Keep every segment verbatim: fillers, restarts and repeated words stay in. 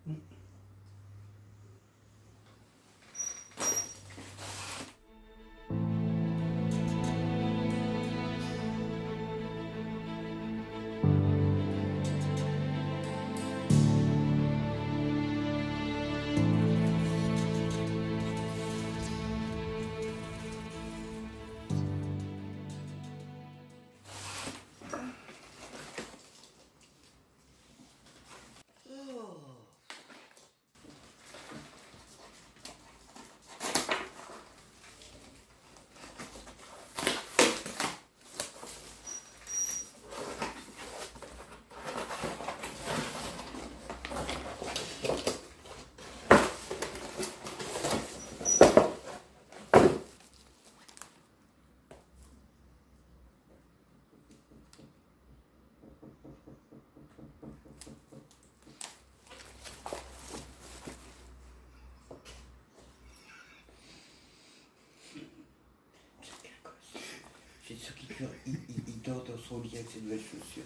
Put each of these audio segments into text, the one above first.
C'est sûr qu'il il, il, il dort dans son lit avec ses nouvelles chaussures.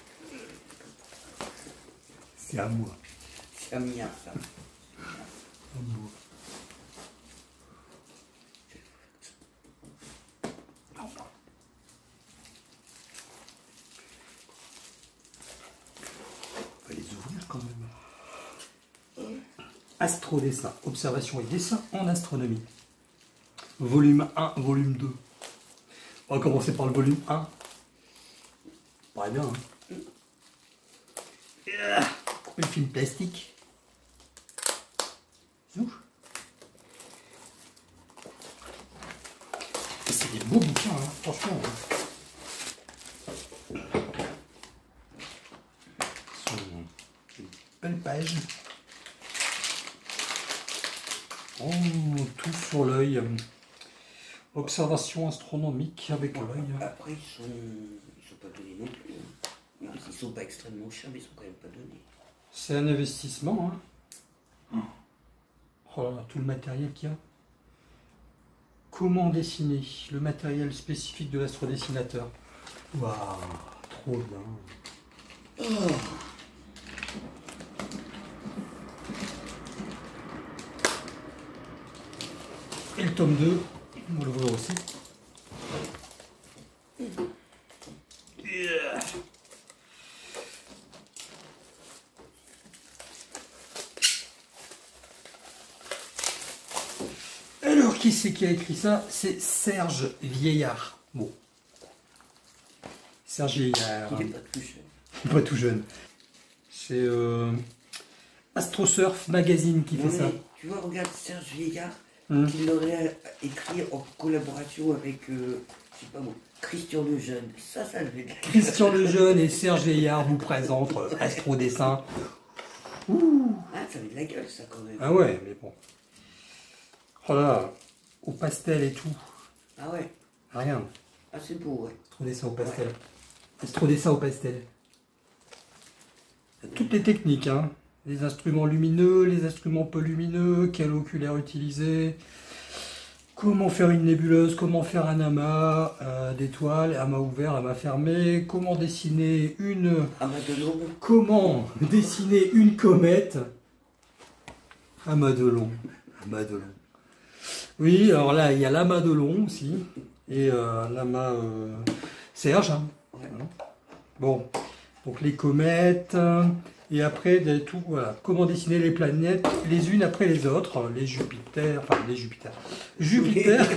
C'est à moi. C'est à mien, ça. À moi. On va les ouvrir quand même. Astrodessin, observation et dessin en astronomie. Volume un, volume deux. On va commencer par le volume un. Paraît bien, hein. Le film plastique. Zouf. C'est des beaux bouquins, hein, franchement. Hein. Ce sont des belles pages. Oh, tout sur l'œil. Observation astronomique avec l'œil. Après, ils sont, ils sont pas donnés non plus. Hein. Ils sont pas extrêmement chers, mais ils sont quand même pas donnés. C'est un investissement. Hein. Oh là là, tout le matériel qu'il y a. Comment dessiner? Le matériel spécifique de l'astrodessinateur. Waouh, trop bien. Oh. Et le tome deux. On va le voir aussi. Yeah. Alors, qui c'est qui a écrit ça? C'est Serge Vieillard. Bon. Serge Vieillard. Il n'est pas tout jeune. Il n'est pas tout jeune. C'est euh, Astrosurf Magazine qui Non, fait ça. Tu vois, regarde Serge Vieillard. Hum. Qu'il aurait écrit en collaboration avec, euh, je sais pas moi, Christian Lejeune. Ça, ça le fait. Christian Lejeune et Serge Vieillard vous présentent euh, Astrodessin. Ouh. Ah, ça fait de la gueule, ça, quand même. Ah ouais, mais bon. Oh là, au pastel et tout. Ah ouais. Rien. Ah, c'est beau, ouais. Astrodessin au pastel. Astrodessin au pastel. Toutes les techniques, hein. Les instruments lumineux, les instruments peu lumineux, quel oculaire utiliser, comment faire une nébuleuse, comment faire un amas euh, d'étoiles, amas ouvert, amas fermé, comment dessiner une... Amas de long. Comment dessiner une comète. Amas de long. Amas de long. Oui, alors là, il y a l'amas de long aussi, et euh, l'amas euh, Serge. Hein. Ouais. Voilà. Bon, donc les comètes... Et après, tout, voilà. Comment dessiner les planètes les unes après les autres, les Jupiter, enfin les Jupiter, Jupiter,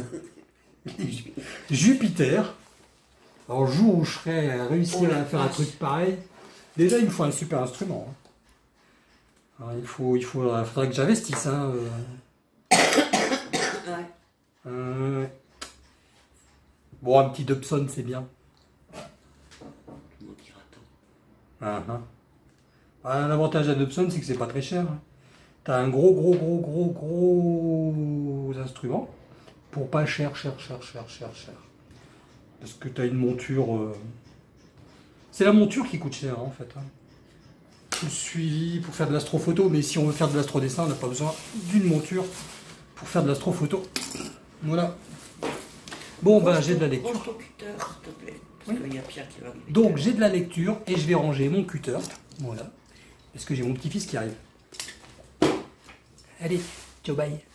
Jupiter. Alors, le jour où je serai réussi à faire un truc pareil, déjà il me faut un super instrument. Hein. Alors, il faut, il faut, il faudra que j'investisse. Hein. Ouais. Euh, bon, un petit Dobson, c'est bien. Tout le monde dira tant. Uh -huh. Ah, l'avantage à Dobson, c'est que c'est pas très cher. Tu as un gros, gros, gros, gros, gros instrument pour pas cher, cher, cher, cher, cher, cher. Parce que tu as une monture... Euh... C'est la monture qui coûte cher, hein, en fait. Hein. Le suivi pour faire de l'astrophoto, mais si on veut faire de l'astrodessin, on n'a pas besoin d'une monture pour faire de l'astrophoto. Voilà. Bon, ben, j'ai de la lecture. Range ton cutter, s'il te plaît. Parce qu'il y a Pierre qui va arriver. Donc, j'ai de la lecture et je vais ranger mon cutter. Voilà. Parce que j'ai mon petit-fils qui arrive. Allez, ciao, bye.